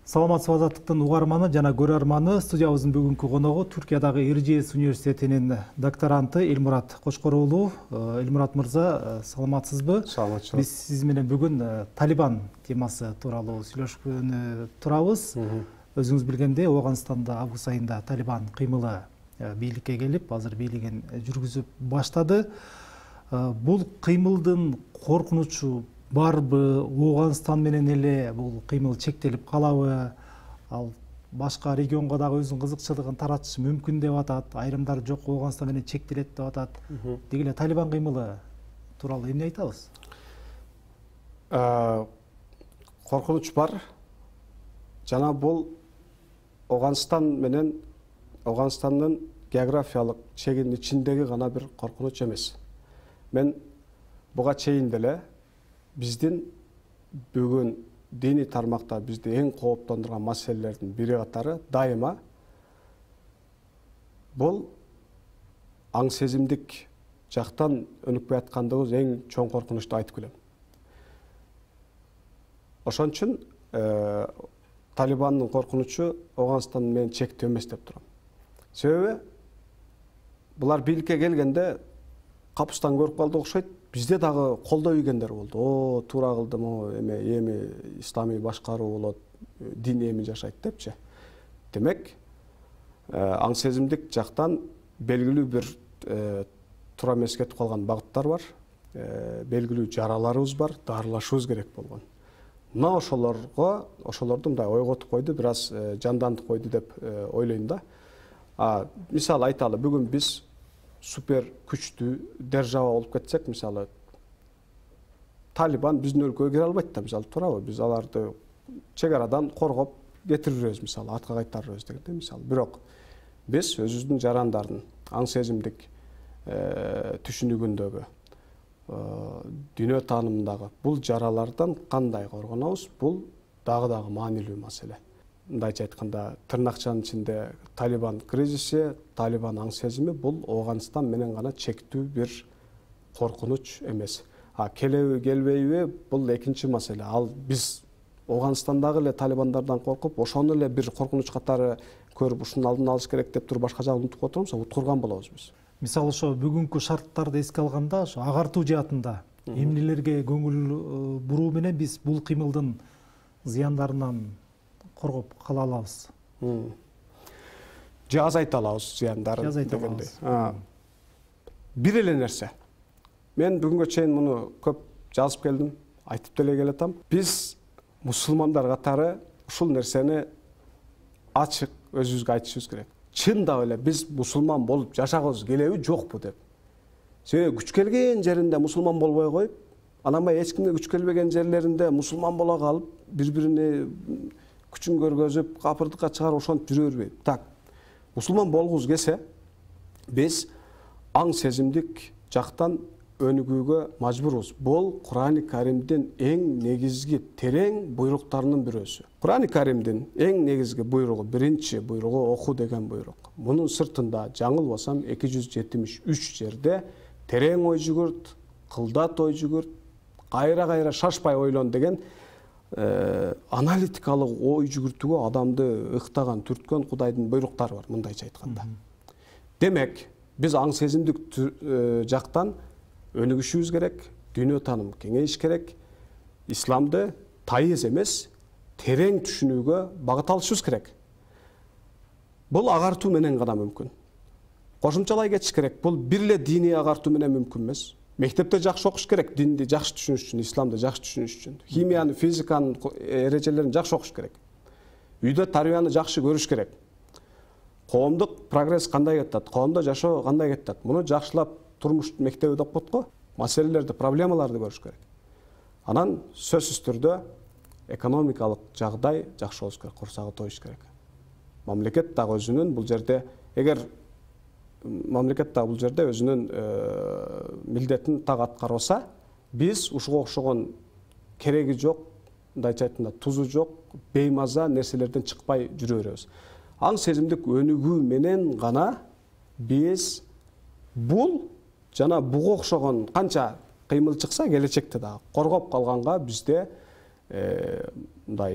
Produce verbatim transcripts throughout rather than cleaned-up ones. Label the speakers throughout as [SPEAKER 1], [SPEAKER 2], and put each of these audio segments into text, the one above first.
[SPEAKER 1] Саламатсыз азаттыктын угарманы жана көрөрманы, студиябыздын бүгүнкү коногу Түркиядагы Иржес университетинин докторанты Элмурат Кошкор уулу. Элмурат мырза, саламатсызбы?
[SPEAKER 2] Саламатчылык.
[SPEAKER 1] Биз сиз менен бүгүн Талибан темасы тууралуу сүйлөшкөнү турабыз. Өзүңүз билгендей, Ооганстанда август айында Талибан кыймылы бийликке келип, азыр бийлигин жүргүзүп баштады. Бул кыймылдын коркунучу барбы? Ооганстан менен эле бул кыймыл чектелип калабы? Ал башка регионго дагы өзүнүн кызыкчылыгын таратышы мүмкүн деп атат. Айрымдар жок, Ооганстан менен чектелет деп атат. Деги эле Талибан кыймылы тууралуу эмне айтабыз?
[SPEAKER 2] Коркунуч бар. Жана бул Ооганстан менен Ооганстандын географиялык чегинин ичиндеги гана бир коркунуч эмес. Мен буга чейин деле биздин бүгүн диний тармакта бизди эң кооптондурган маселелердин бири катары дайыма бул аң сезимдик жактан өнүкпөй аткандыгыбыз эң чоң коркунучту айтып келем. Ошон үчүн Талибандын коркунучу Ооганстан менен чектүү эмес деп турам. Себеби булар бийликке келгенде капыстан көрүп калды окшойт. Бизде дагы колдоо ийгендер болду. О, туура кылдым, о, эме эми исламий башкаруу болот, дин эми жашайт депчи. Демек, аң сезимдик жактан белгилүү бир туура эмес кетип калган багыттар бар. Белгилүү жараларыбыз бар, дарылашыбыз керек болгон. Мына ошолорго, ошолорду мындай ойготуп койду, бир аз жандантып койду деп ойлойм да. А, мисалы айталы, бүгүн биз супер күчтүү держава болуп кетсек, мисалы Талибан биздин өлкөгө кире албайт да, мисалы туурабы? Биз аларды чек арадан коргоп кетиребиз, мисалы атка кайтарырбыз дегенде, мисалы. Бирок биз өзүбүздүн жарандардын аң сезимдик түшүнүгүндөгү, дүйнө таанымындагы бул жаралардан кандай коргонобуз? Бул дагы-дагы маанилүү маселе. Мындайча айтканда, тырнакчанын ичинде Талибан кризиси, Талибан аң сезими бул Ооганстан менен гана чектүү бир коркунуч эмес. А келеби, келбейби бул экинчи маселе. Ал биз Ооганстандагы эле Талибандардан коркуп, ошону эле бир коркунуч катары көрүп, ушунун алдын алыш керек деп туруп башка жагын унутуп отурбуз, уткурган болобуз биз.
[SPEAKER 1] Мисалы ошо бүгүнкү шарттарды эске алганда, ошо агартуу жаатында эмнелерге көңүл буруу менен биз бул кыймылдын зыяндарынан коргоп кала алабыз?
[SPEAKER 2] Же азайта алабыз зыяндарын дегендей. Бир эле нерсе. Мен бүгүнгө чейин муну көп жазып келдим, айтып деле келатам. Биз мусулмандар катары ушул нерсени ачык өзүбүзгө айтышыбыз керек. Чындап эле биз мусулман болуп жашагыбыз келеби, жокпу деп. Себеби күч келген жеринде мусулман болбой коюп, анан бай эч кимге күч келбеген жерлеринде мусулман бола калып, бири-бирине күчүн көргөзүп, капырдыкка чыгарып ошонуп жүрө бербейт. Так, мусулман болгубуз келсе, биз аң сезимдик жактан өнүгүүгө мажбурбуз. Бул Кур'ан-ы Каримдин эң негизги терең буйруктарынын бирөөсү. Кур'ан-ы Каримдин эң негизги буйругу, биринчи буйругу оку деген буйрук. Мунун сыртында жаңылбасам эки жүз жетимиш үч жерде терең ой жүгүрт, кылдат ой жүгүрт, кайра-кайра шашпай ойлон деген аналитикалык ой жүгүртүүгө адамды ыктаган, түрткөн Кудайдын буйруктары бар, мындайча айтканда. Демек, биз аң сезимдик жактан өнүгүшүбүз керек, дүйнө таанымы кеңейиш керек, исламды тайыз эмес, терең түшүнүүгө багыт алышыбыз керек. Бул агартуу менен гана мүмкүн. Кошумчалай кетиш керек, бул бир эле диний агартуу менен мүмкүн эмес. Мектепте жакшы окуш керек, динди жакшы түшүнүш үчүн, исламды жакшы түшүнүш үчүн. Химияны, физиканын эрежелерин жакшы окуш керек. Үйдө тарбияны жакшы көрүш керек. Коомдук прогресс кандай кетет, коомдо жашоо кандай кетет. Муну жакшылап турмуш мектеби деп коет го, маселелерди, проблемаларды көрүш керек. Анан сөзсүз түрдө экономикалык жагдай жакшы болуш керек, курсагы тоюш керек. Мамлекет дагы өзүнүн бул жерде, эгер мамлекет дагы бул жерде өзүнүн милдетин так аткарбаса, биз ушуга окшогон кереги жок, мындайча айтканда тузу жок, беймаза нерселерден чыкпай жүрө беребиз. Аң сезимдик өнүгүү менен гана биз бул жана буга окшогон канча кыймыл чыкса келечекте дагы коргоп калганга бизде мындай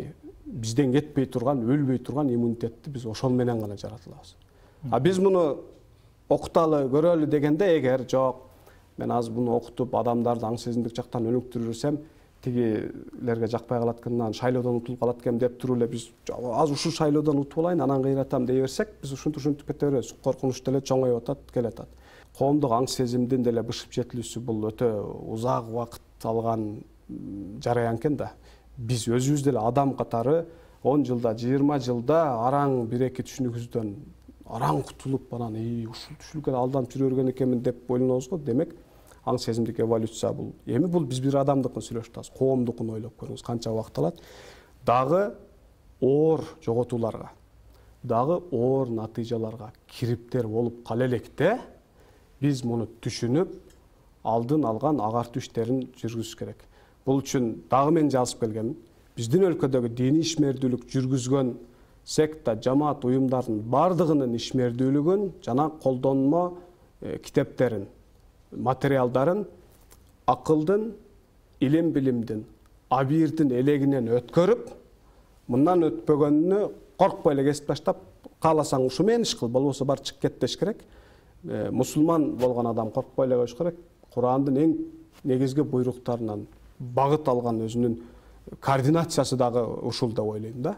[SPEAKER 2] бизден кетпей турган, өлбөй турган иммунитетти биз ошол менен гана жаратылабыз. А биз муну окуталы, көрөлү дегенде эгер жок, мен азыр муну окутуп адамдарды аң сезимдик жактан өнүктүрүрсем, тигилерге жакпай калат экен, шайлоодон утулуп калат экен деп туруп эле биз азыр ушул шайлоодон утуп алайын, анан кыйратам дей берсек, биз ушинтип ушинтип кете беребиз. Коркунуч деле чоңоюп атат, келатат. Коомдук аң сезимдин деле бышып жетилүүсү бул өтө узак убакыт алган жараян экен да. Биз өзүбүз деле адам катары он жылда, жыйырма жылда араң бир-эки түшүнүгүбүздөн араң кутулуп, анан ушул түшүнүккө алданып жүрө берген экенмин деп ойлонобуз го. Демек, аң сезимдик эволюция бул. Эми бул биз бир адамдыкын сүйлөшүп атабыз. Коомдукун ойлоп көрүңүз, канча убакыт алат. Дагы оор жоготууларга, дагы оор натыйжаларга кириптер болуп кала электе, биз муну түшүнүп, алдын алган агартуу иштерин жүргүзүш керек. Бул үчүн дагы мен жазып келгенмин. Биздин өлкөдөгү диний ишмердүүлүк жүргүзгөн секта, жамаат уюмдардын бардыгынын ишмердүүлүгүн жана колдонмо китептерин, материалдарын акылдын, илим билимдин, абийирдин элегинен өткөрүп, мындан өтпөгөнүнө коркпой эле кесип таштап, кааласаң ушу менен иш кыл, болбосо бар чыгып кет деш керек. Мусулман болгон адам коркпой эле коюш керек. Курандын эң негизги буйруктарынан багыт алган өзүнүн координациясы дагы ушул деп ойлойм да.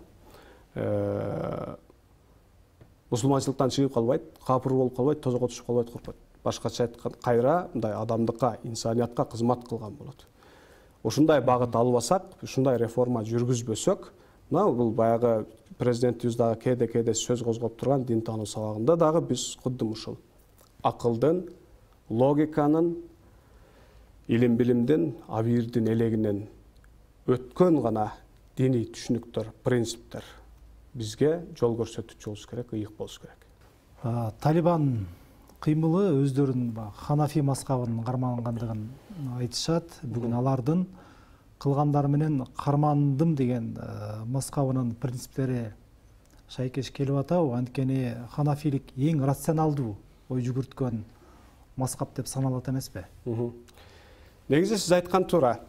[SPEAKER 2] Мусулманчылыктан чыгып калбайт, капыр болуп калбайт, тозокко түшүп калбайт, коркпойт. Башкача айтканда, кайра мындай адамдыкка, инсаниятка кызмат кылган болот. Ушундай багыт албасак, ушундай реформа жүргүзбөсөк, мына бул баягы президентибиз дагы кээде-кээде сөз козгоп турган дин таануу сабагында дагы биз кудум ушул акылдын, логиканын, илим билимдин, абийирдин элегинен өткөн гана диний түшүнүктөр, принциптер бизге жол көрсөтүүчү болуш керек, ыйык болуш керек.
[SPEAKER 1] Талибан кыймылы өздөрүнүн ханафи мазхабын кармангандыгын айтышат. Бүгүн алардын кылгандары менен кармандым деген мазхабынын принциптери шайкеш келип атабы? Анткени ханафилик эң рационалдуу ой жүгүрткөн мазхаб деп саналат эмеспи?
[SPEAKER 2] Негизи сиз айткан туура.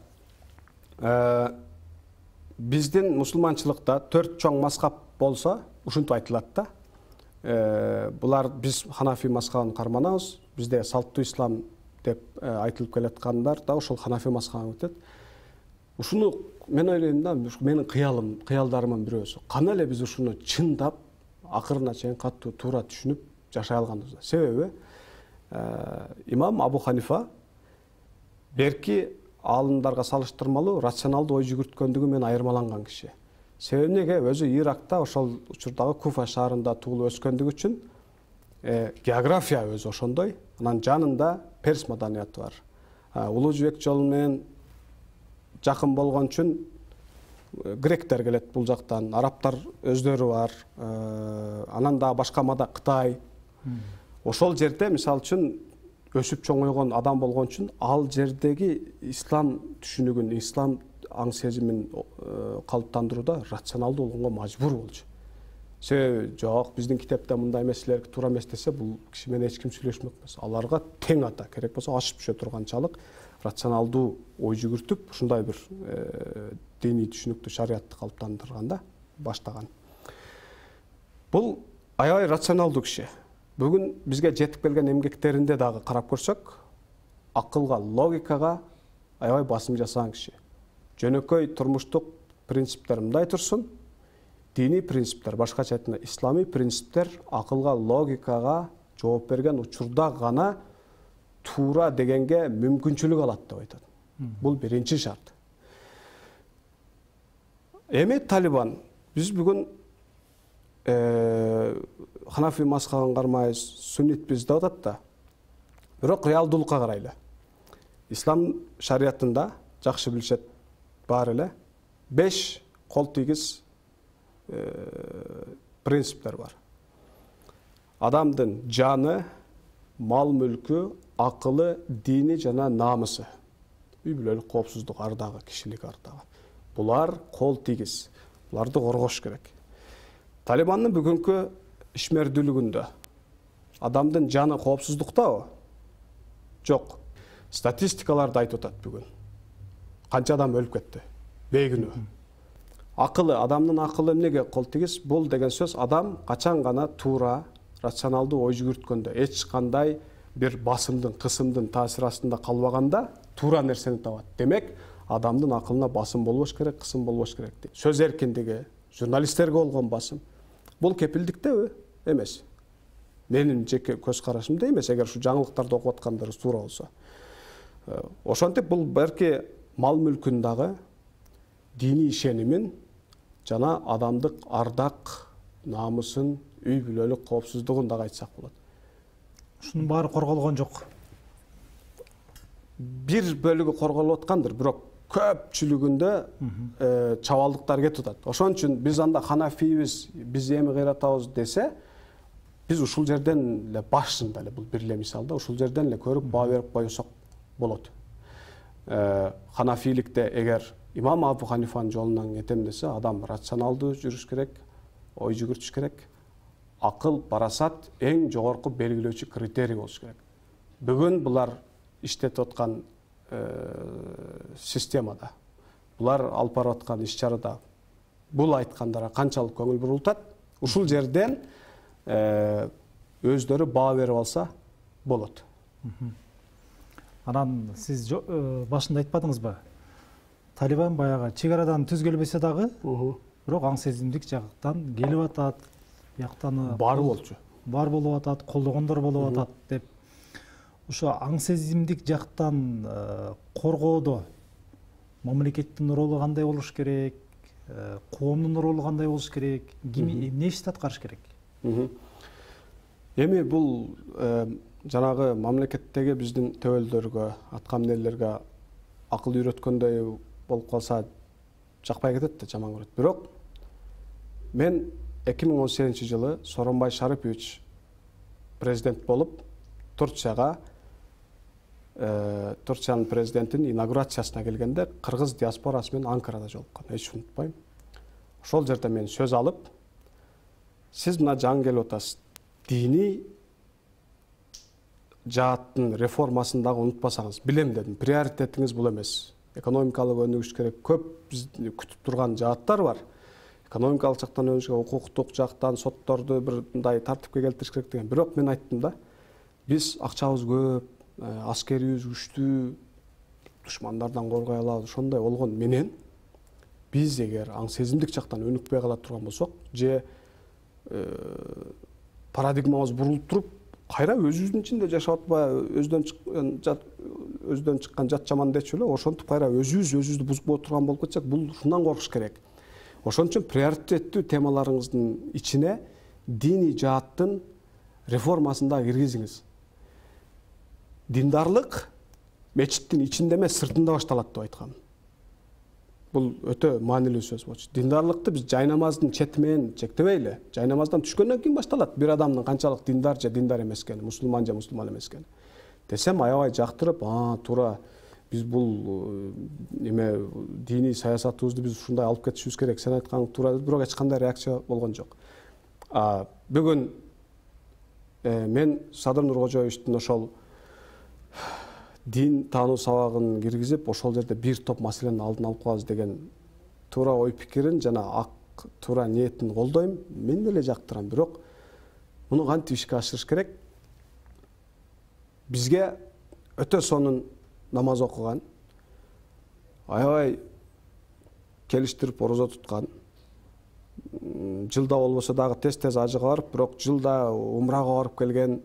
[SPEAKER 2] Биздин мусулманчылыкта төрт чоң мазхаб болсо, ушинтип айтылат да. Булар биз ханафи мазхабын карманабыз. Бизде салттуу ислам деп айтылып келаткандар да ошол ханафи мазхабын өтөт. Ушуну мен ойлойм да, менин кыялым, кыялдарымдын бирөөсү. Кана эле биз ушуну чындап, акырына чейин катуу туура түшүнүп жашай алганбыз. Себеби имам Абу Ханифа берки алымдарга салыштырмалуу рационалдуу ой жүгүрткөндүгү менен айырмаланган киши. Себеби неге? Өзү Иракта, ошол учурдагы Куфа шаарында туулуп өскөндүгү үчүн география өзү ошондой. Анан жанында перс маданияты бар. Улуу жибек жолу менен жакын болгон үчүн гректер келет бул жактан, арабтар өздөрү бар. Анан дагы башка мада Кытай. Ошол жерде мисалы үчүн өсүп чоңойгон адам болгон үчүн ал жердеги ислам түшүнүгүн, ислам аң сезимин калыптандырууда рационалдуу болгонго мажбур болчу. Себеби жок, биздин китепте мындай маселелер туура эмес десе, бул киши менен эч ким сүйлөшмөк эмес. Аларга тең ата, керек болсо ашып түшө турганчалык рационалдуу ой жүгүртүп, ушундай бир диний түшүнүктү, шариятты калыптандырганда баштаган. Бул аябай рационалдуу киши. Бүгүн бизге жетип келген эмгектеринде дагы карап көрсөк, акылга, логикага аябай басым жасаган киши. Жөнөкөй турмуштук принциптер мындай турсун, диний принциптер, башкача айтканда ислами принциптер акылга, логикага жооп берген учурда гана туура дегенге мүмкүнчүлүк алат деп айтат. Бул биринчи шарт. Эми Талибан, биз бүгүн ханафи мазхабын кармайбыз, суннитпиз деп атат да. Бирок реалдуулукка карайлы. Ислам шариятында жакшы билишет бар эле беш кол тийгиз принциптер бар. Адамдын жаны, мал мүлкү, акылы, дини жана намысы. Үй бүлөлүк коопсуздук ардагы, кишилик ардагы. Булар кол тийгиз. Буларды коргош керек. Талибандын бүгүнкү ишмердүүлүгүндө адамдын жаны коопсуздуктабы? Жок. Статистикаларды айтып атат бүгүн. Канча адам өлүп кетти бейгүнөө. акылы, адамдын акылы эмнеге кол тийгиз? Бул деген сөз адам качан гана туура, рационалдуу ой жүгүрткөндө, эч кандай бир басымдын, кысымдын таасир астында калбаганда туура нерсени табат. Демек, адамдын акылына басым болбош керек, кысым болбош керек дейт. Сөз эркиндиги, журналисттерге болгон басым. Бул кепилдиктеби? Эмес. Менин жеке көз карашымда эмес, эгер ушу жаңылыктарды окуп аткандарыңыз туура болсо. Ошентип бул балки мал мүлкүн дагы, диний ишенимин жана адамдык ардак, намысын, үй бүлөлүк коопсуздугун дагы айтсак болот.
[SPEAKER 1] Ушунун баары корголгон жок.
[SPEAKER 2] Бир бөлүгү корголуп аткандыр, бирок көпчүлүгүндө чабалдыктар кетип атат. Ошон үчүн биз анда ханафийбиз, биз эми кыйратабыз десе, биз ушул жерден эле башында эле бул бир эле мисалда ушул жерден эле көрүп баа берип койсок болот. Ханафийликте эгер имам Абу Ханифанын жолунан кетем десе, адам рационалдуу жүрүш керек, ой жүгүртүш керек. Акыл, парасат эң жогорку белгилөөчү критерий болуш керек. Бүгүн булар иштетип аткан системада, булар алып барып аткан иш чарада бул айткандара канчалык көңүл бурултат? Ушул жерден өздөрү баа берип алса болот.
[SPEAKER 1] Анан сиз башында айтпадыңызбы? Талибан баягы чек арадан түз келбесе дагы, бирок аң сезимдик жактан келип атат, бияктан
[SPEAKER 2] бар болчу.
[SPEAKER 1] Бар болуп атат, колдогондор болуп атат деп. Ошо аң сезимдик жактан коргоодо мамлекеттин ролу кандай болуш керек? Коомдун ролу кандай болуш керек? Ким эмне ишти аткарыш керек?
[SPEAKER 2] Эми бул жанагы мамлекеттеги биздин төбөлдөргө, аткам нелерге акыл үйрөткөндөй болуп калса жакпай кетет да, жаман көрөт. Бирок мен эки миң он сегизинчи жылы Сооронбай Шарипович президент болуп Турцияга Турциянын президентинин инаугурациясына келгенде кыргыз диаспорасы менен Анкарада жолуккан. Эч унутпайм. Ошол жерде мен сөз алып, сиз мына жаңы келип атасыз. Диний жааттын реформасын дагы унутпасаңыз, билем дедим. Приоритетиңиз бул эмес. Экономикалык өнүгүш керек. Көп биз күтүп турган жааттар бар. Экономикалык жактан өнүгүш керек, укуктук жактан сотторду бир мындай тартипке келтириш керек деген. Бирок мен айттым да, биз акчабыз көп, аскерибиз күчтүү, душмандардан коргой алабыз. Ошондой болгон менен биз эгер аң сезимдик жактан өнүкпөй кала турган болсок, же парадигмабыз бурулуп туруп, кайра өзүбүздүн ичинде жашап атпай, өздөн жат өздөн чыккан жат жаман дечү эле, ошентип кайра өзүбүз өзүбүздү бузуп турган болуп кетсек, бул ушундан коркуш керек. Ошон үчүн приоритеттүү темаларыңыздын ичине диний жааттын реформасын да киргизиңиз. Диндарлык мечиттин ичинде эмес, сыртында башталат деп айткам. Бул өтө маанилүү сөз болчу. Диндарлыкты биз жай намаздын чети менен чектебейли. Жай намаздан түшкөндөн кийин башталат бир адамдын канчалык диндар же диндар эмес экени, мусулман же мусулман эмес экени. Десем аябай жактырып, а туура биз бул эме диний саясатыбызды биз ушундай алып кетишибиз керек. Сен айтканың туура деп, бирок эч кандай реакция болгон жок. А бүгүн мен Садыр Нуркожоевичтин ошол дин таануу сабагын киргизип, ошол жерде бир топ маселенин алдын алып коебуз деген туура ой пикирин жана ак туура ниетин колдойм. Мен деле жактырам, бирок муну кантип ишке ашырыш керек? Бизге өтө сонун намаз окуган, аябай келиштирип орозо туткан, жылда болбосо дагы тез-тез ажыга барып, бирок жылда умрага барып келген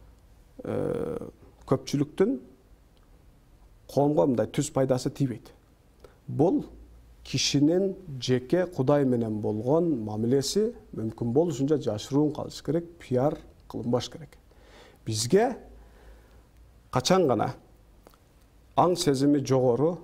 [SPEAKER 2] көпчүлүктүн коомго мындай түз пайдасы тийбейт. Бул кишинин жеке Кудай менен болгон мамилеси мүмкүн болушунча жашыруун калыш керек, пиар кылынбаш керек. Бизге качан гана аң сезими жогору,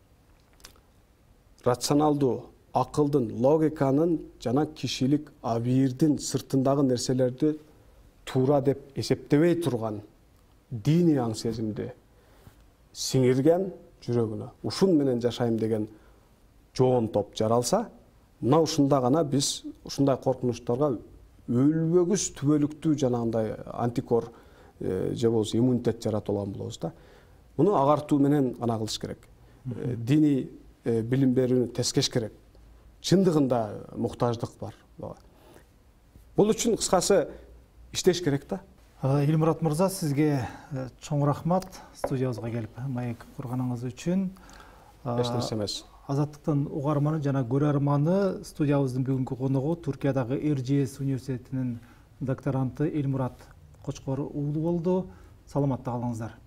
[SPEAKER 2] рационалдуу, акылдын, логиканын жана кишилик абийирдин сыртындагы нерселерди туура деп эсептебей турган диний аң сезимди сиңирген жүрөгүнө, ушун менен жашайм деген жоон топ жаралса, мына ушунда гана биз ушундай коркунучтарга өлбөгүс түбөлүктүү жанагындай антикор же болбосо иммунитет жаратып алган болобуз да. Муну агартуу менен гана кылыш керек. Диний билим берүүнү тескеш керек. чындыгында муктаждык бар. Бул үчүн кыскасы иштеш керек да.
[SPEAKER 1] Элмурат мырза, сизге чоң рахмат студиябызга келип маек курганыңыз үчүн.
[SPEAKER 2] Эч нерсе эмес.
[SPEAKER 1] Азаттыктын угарманы жана көрөрманы студиябыздын бүгүнкү коногу Түркиядагы эр жи эс университетинин докторанты Элмурат Кочкор уулу болду. Саламатта калыңыздар.